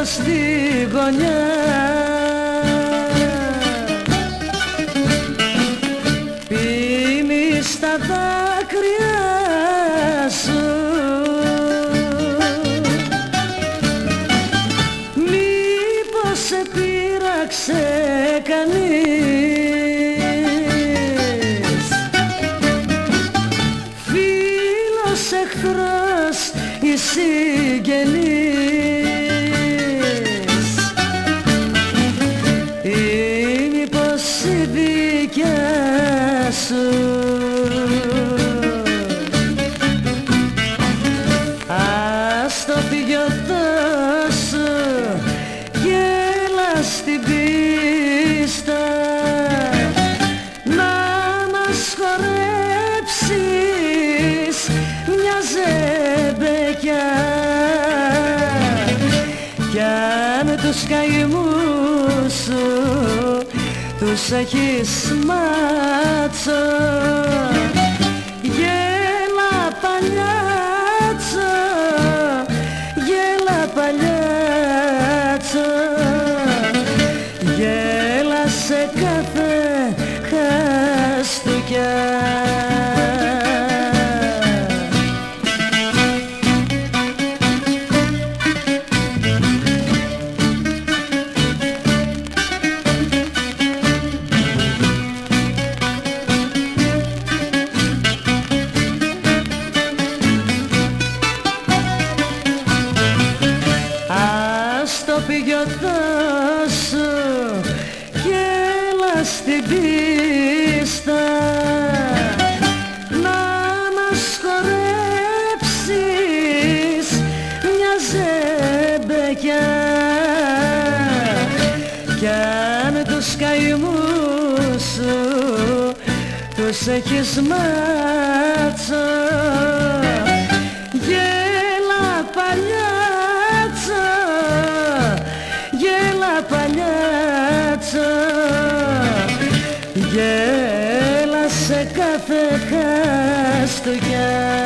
στη γωνιά. Πίνεις τα δάκρυα σου, μήπως σε πείραξε κανείς, φίλος, εχθρός ή συγγενής, ή μήπως η δικιά σου. Ας το πιωτό σου κι έλα στην πίστα να μας χορέψεις μια ζεμπεκιά, κι αν τους καημούς σου τους έχεις μάτσο, γέλα παλιάτσο, γέλα παλιάτσο, γέλα σε κάθε χαστούκια. Στο πιωτό σου κι έλα στην πίστα να μας χορέψεις μια ζεμπεκιά, κι αν τους καημούς σου τους έχεις μάτσο, γέλα παλιάτσο, γέλα παλιάτσο, γέλα σε κάθε χαστούκια.